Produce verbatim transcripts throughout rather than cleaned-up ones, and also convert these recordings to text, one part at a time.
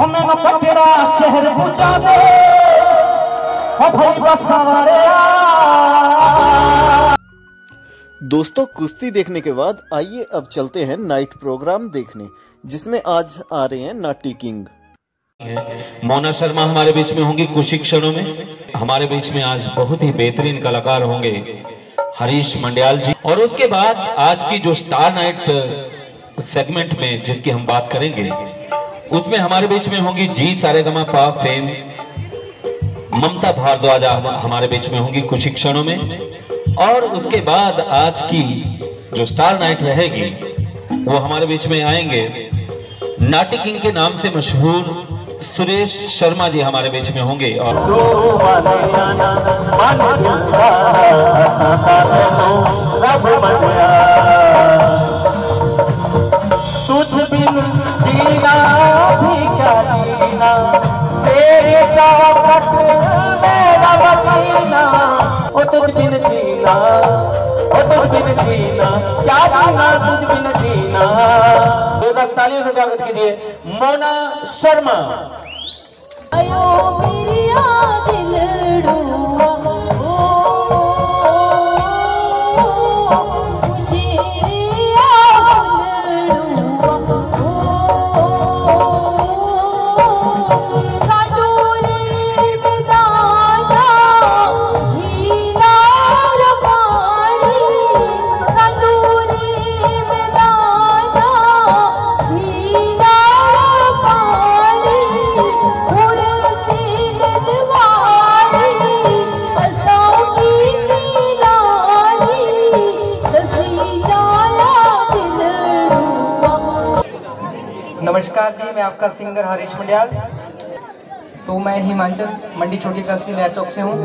हमें न कटरा शहर पूजा दे हो भाई बसवाड़े। दोस्तों कुश्ती देखने के बाद आइए अब चलते हैं नाइट प्रोग्राम देखने, जिसमें आज आ रहे हैं नाटी किंग। मोना शर्मा हमारे बीच में होंगी कुछ ही क्षणों में। हमारे बीच में आज बहुत ही बेहतरीन कलाकार होंगे हरीश मंडियाल जी। और उसके बाद आज की जो स्टार नाइट सेगमेंट में जिसकी हम बात करेंगे, उसमें हमारे बीच में होंगी जी सारेगामा पा फेम ममता भारद्वाज हमारे बीच में होंगी कुछ ही क्षणों में। और उसके बाद आज की जो स्टार नाइट रहेगी वो हमारे बीच में आएंगे नाटी किंग के नाम से मशहूर सुरेश शर्मा जी हमारे बीच में होंगे। और तुझ बिन जीना भी क्या जीना, तेरे चौखट मेरा बजीना। ओ तुझ बिन जीना, ओ तुझ बिन जीना, क्या जीना तुझ बिन जीना। तालियों से स्वागत कीजिए मोना शर्मा। आयो मेरी दिलड़ुआ नमस्कार जी, मैं आपका सिंगर हरीश मंडियाल। तो मैं हिमाचल मंडी छोटी कस्बे नया चौक से हूँ।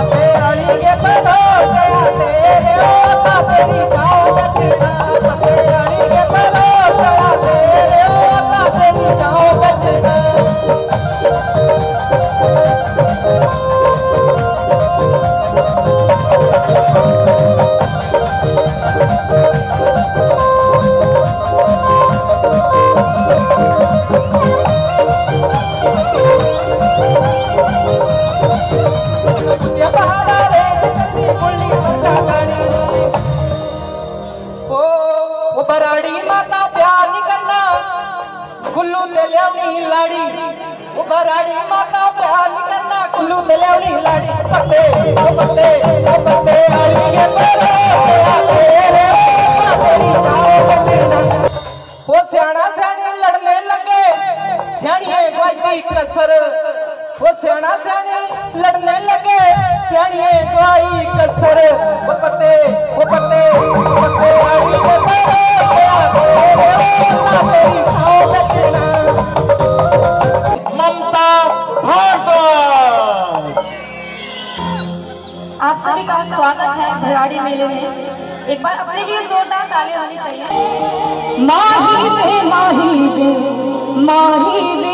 कुल्लू तेलियावनी लाड़ी, वो बराड़ी माता प्यार नहीं करना। कुल्लू तेलियावनी लाड़ी, पत्ते वो पत्ते वो पत्ते आड़ी के परे तेरे तेरी चाहो बचना। वो सियाना सियानी लड़ने लगे, सियानी गवाई कसर। वो सियाना सियानी लड़ने लगे, सियानी गवाई कसर। वो पत्ते वो पत्ते वो पत्ते आड़ी के परे तेरी चाहो बचना। ममता भारद्वाज। आप सभी का स्वागत है भराड़ी मेले में। एक बार अपने लिए जोरदार तालियां होनी चाहिए। माही वे माही वे माही वे,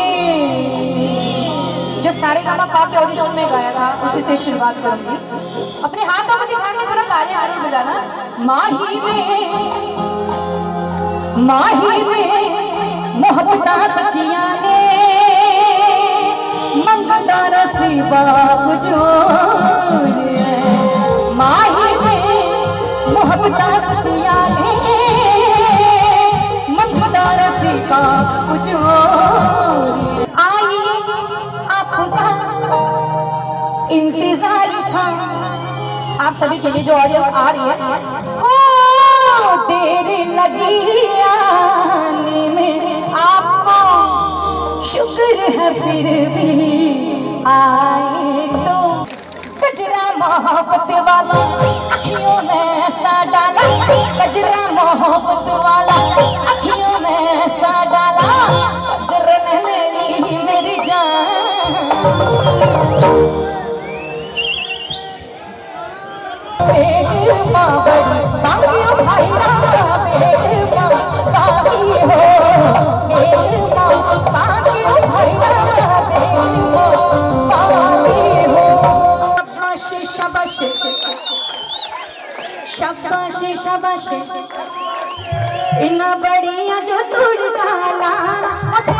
जो सारेगामा पा के ऑडिशन में गाया था उसी से शुरुआत करूंगी। अपने हाथों को दिखा के थोड़ा तालियां जरूर बजाना। माही वे माही वे मोहब्बता सचिया ने मंगदा रसी बाप जो माही वे मोहब्बता सचिया ने मंगदा रसी बाप जो। आई आपका इंतजार था, आप सभी के लिए जो ऑडियंस आ रही है। हो देर लगी आने में आपको, शुक्र है फिर भी आए तो। कजरा मोहब्बत वाला अखियों में ऐसा डाला, कजरा मोहब्बत वाला अखियों में ऐसा डाला। कजरे ने ले ली मेरी जान। बेग माँ बड़ी बाकी हो भाई ना, बेग माँ बाकी हो, बेग माँ बाकी हो भाई ना, बेग माँ बाकी हो। शाबाश शाबाश शाबाश, इना बढ़िया जो तुड़का लाना।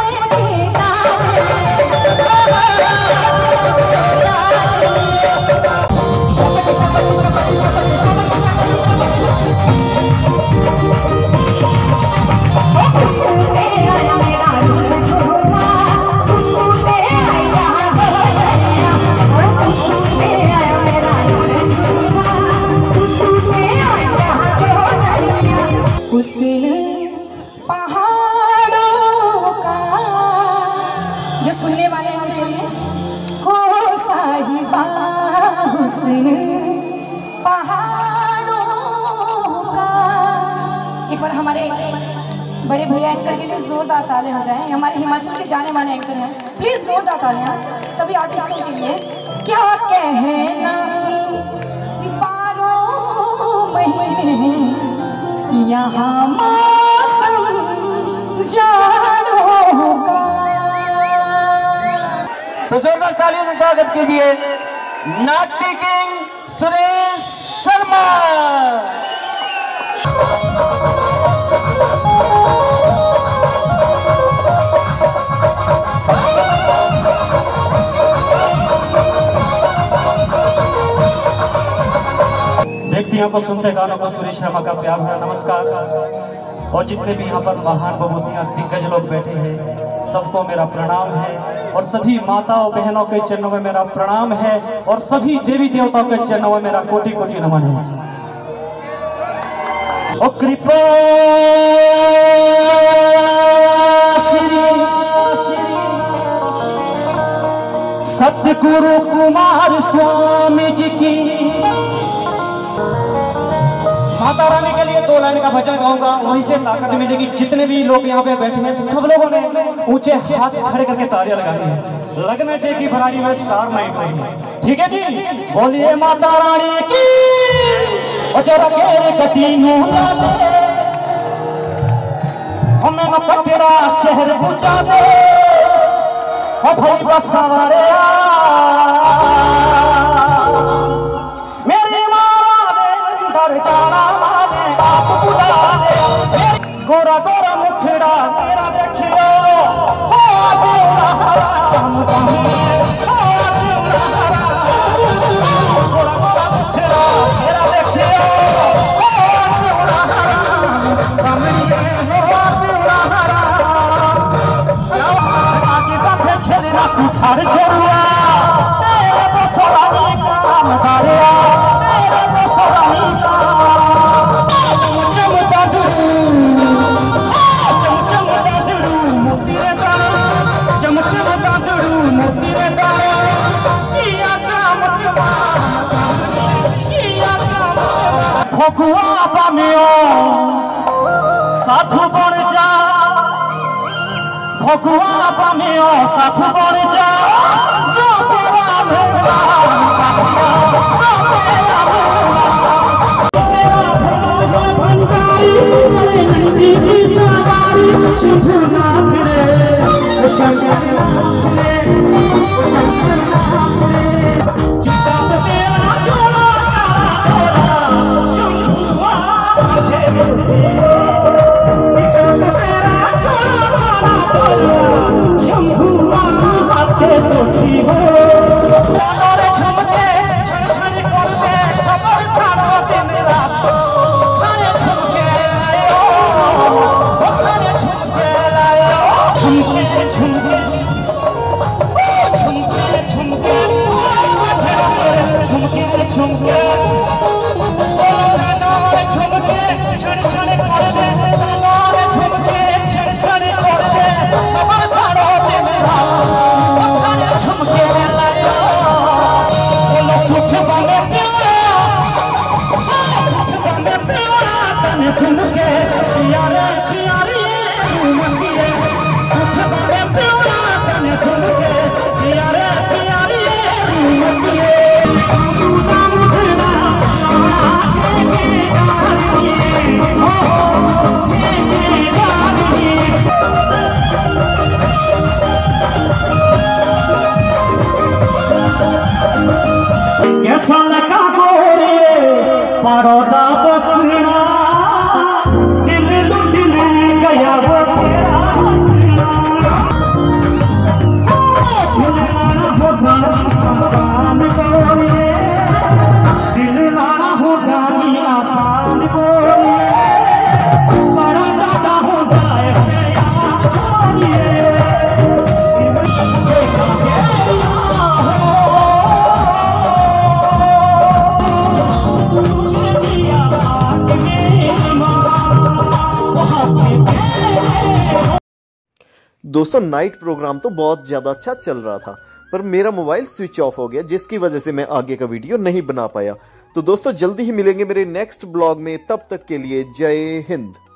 सुनने वाले हैं उनके लिए। हो साहिबा हुस्न पहाड़ों का। एक बार हमारे बड़े भैया एंकर के लिए जोरदार ताले हो जाएं। हमारे हिमाचल के जाने माने एंकर हैं, प्लीज जोरदार तालियां सभी आर्टिस्टों के लिए। क्या कहना कि बारह महीने यहाँ मौसम जाड़ों का। तो जोरदार तालियों से स्वागत कीजिए नाट्य किंग सुरेश शर्मा। देखतियों को सुनते गानों को सुरेश शर्मा का प्यार है नमस्कार। और जितने भी यहाँ पर महान बबूतियाँ दिग्गज लोग बैठे हैं सबको मेरा प्रणाम है। और सभी माताओं बहनों के चरणों में मेरा प्रणाम है। और सभी देवी देवताओं के चरणों में मेरा कोटि कोटि नमन है। ओ कृपा सतगुरु कुमार स्वामी जी की। माता रानी के लिए दो लाइन का भजन गाऊंगा, वहीं से ताकत मिलेगी। जितने भी लोग यहाँ पे बैठे हैं सब लोगों ने ऊंचे हाथ खड़े करके तालियां लगानी है। लगना चाहिए कि भराड़ी में स्टार नाइट हो रही है। ठीक है जी, बोलिए माता रानी की। और जरा केरे गति नू ला दे हमें न कतेरा शहर बुझा दे। ओ भाई बसारे मेरी मामा दे अंदर जाना माने आप बुला दे। गोरा गोरा मुखड़ा तेरा देखियो हो आज राम बनिए हो आज राम। गोरा गोरा मुखड़ा तेरा देखियो हो आज राम बनिए हो आज राम। आगे साथे खेलना तू छाड़ छोड़ुआ तेरे तो सोरानी काम धारिया तेरे तो सोरानी काम। चम चम दादरू चम चम दादरू मोती रे दाना चम चम दादरू मोती रे दाना। किया काम के मान किया काम के मान। खोकुआ पामियो साधु बन जा भगुआ पामियो साधु बन जा। जो तेरा मेरा जो तेरा मेरा भंडारी मेरे नंदी की सवारी शंकरनाथ रे शंकरनाथ रे शंकरनाथ रे। किताब तेरा जोड़ा तेरा शंभुआ रे। किताब तेरा जोड़ा शंभुआ हाथे सोठी हो। तारे झुमके छन छन करते खबर छाड़ो दिन रात। छाने झुमके लायो ओ छाने झुमके लायो। झुमके झुमके झुमके झुमके दोस्तों नाइट प्रोग्राम तो बहुत ज्यादा अच्छा चल रहा था, पर मेरा मोबाइल स्विच ऑफ हो गया, जिसकी वजह से मैं आगे का वीडियो नहीं बना पाया। तो दोस्तों जल्दी ही मिलेंगे मेरे नेक्स्ट ब्लॉग में, तब तक के लिए जय हिंद।